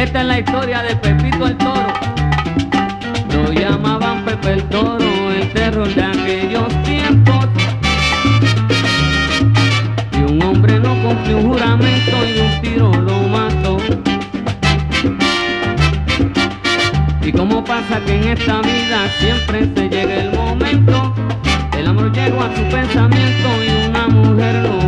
esta es la historia de Pepito el Toro. Lo llamaban Pepe el Toro, el terror de aquellos tiempos. Y un hombre no cumplió un juramento y de un tiro lo mató. Y como pasa que en esta vida siempre se llega el momento, el amor llegó a su pensamiento y una mujer lo